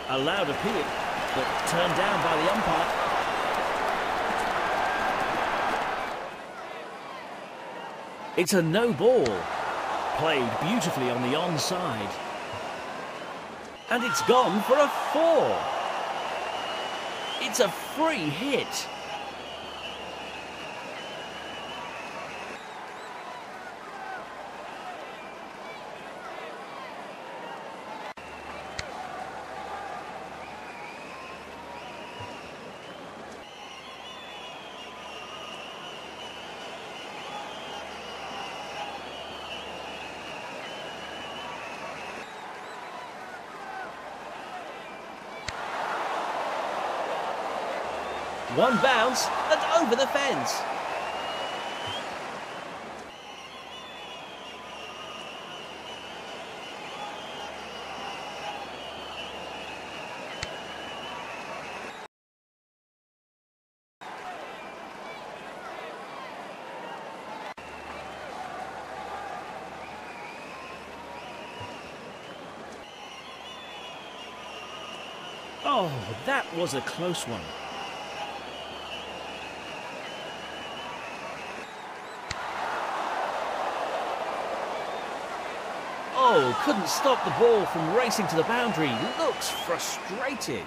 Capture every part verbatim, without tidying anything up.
Allowed appeal, but turned down by the umpire. It's a no ball. Played beautifully on the onside. And it's gone for a four. It's a free hit. One bounce and over the fence. Oh, that was a close one. Oh, couldn't stop the ball from racing to the boundary. Looks frustrated.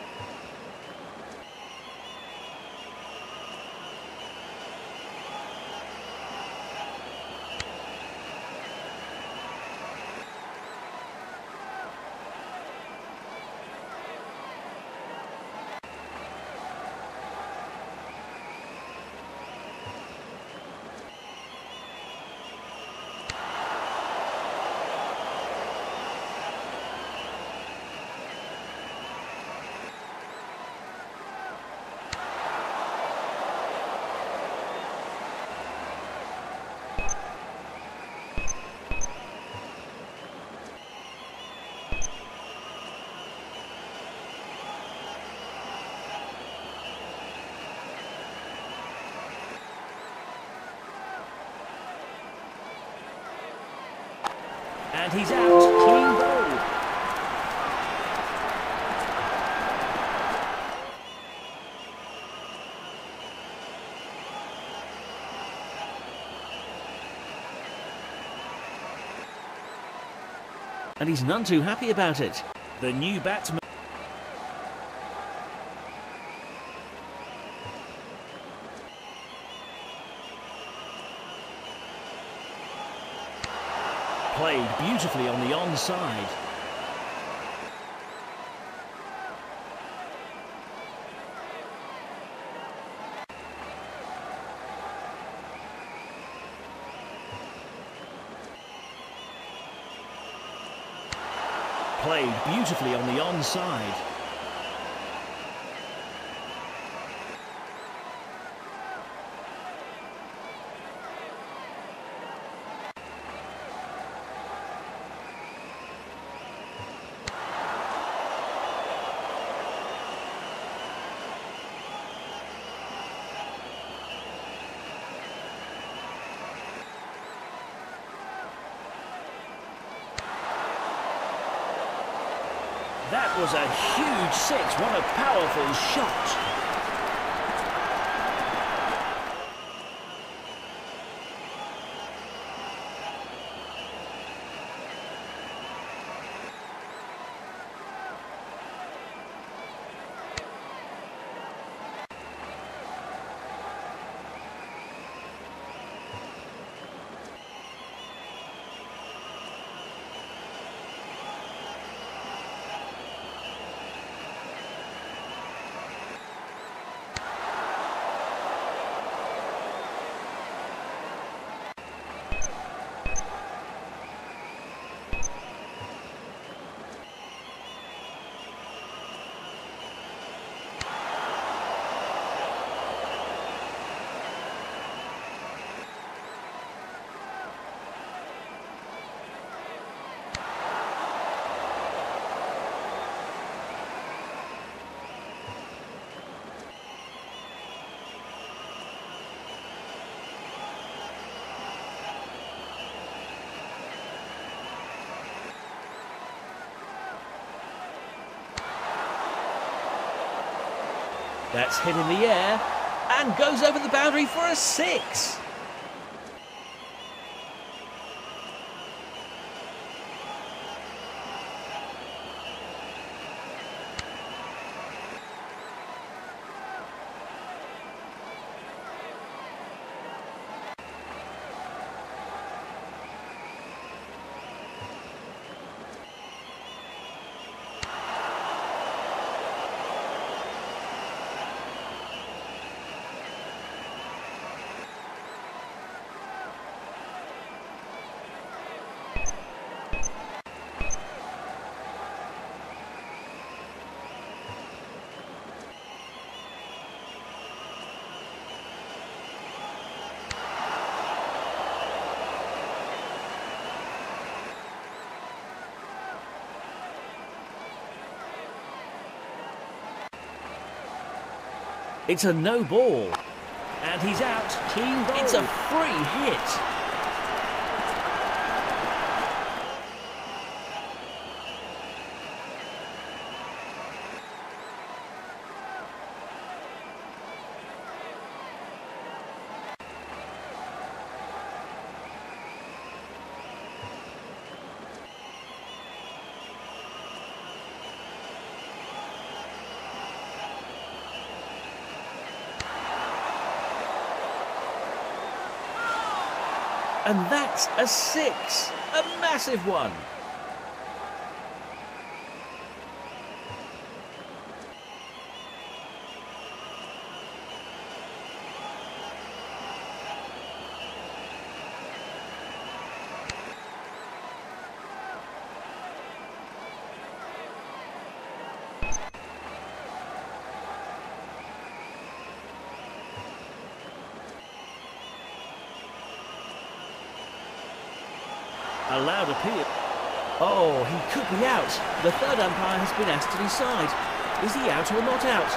And he's out, clean bowled. And he's none too happy about it. The new batsman. Played beautifully on the onside. Played beautifully on the onside. That was a huge six. What a powerful shot. That's hit in the air and goes over the boundary for a six. It's a no ball. And he's out. Clean ball. It's a free hit. And that's a six, a massive one. Allowed appeal. Oh, he could be out. The third umpire has been asked to decide. Is he out or not out?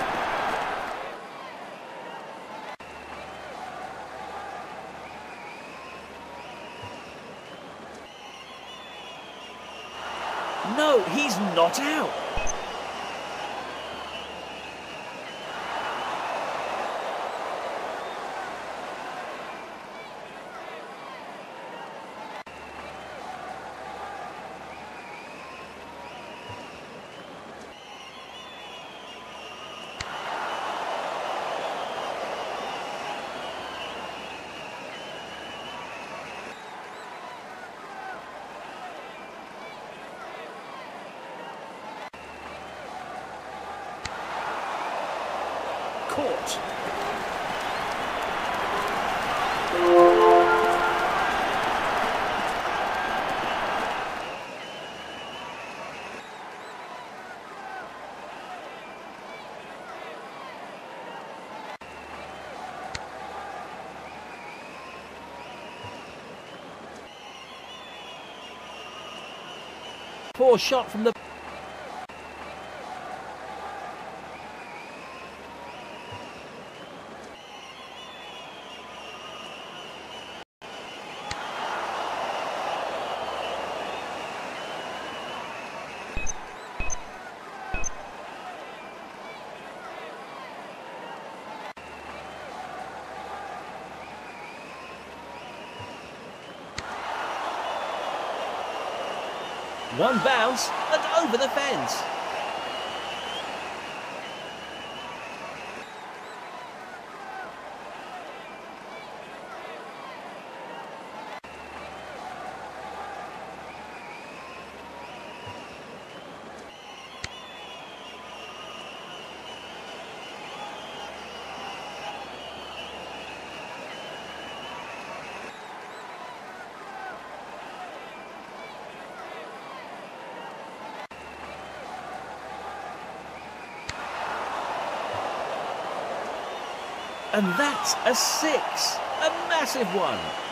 No, he's not out. Caught. Poor shot from the... One bounce and over the fence. And that's a six, a massive one.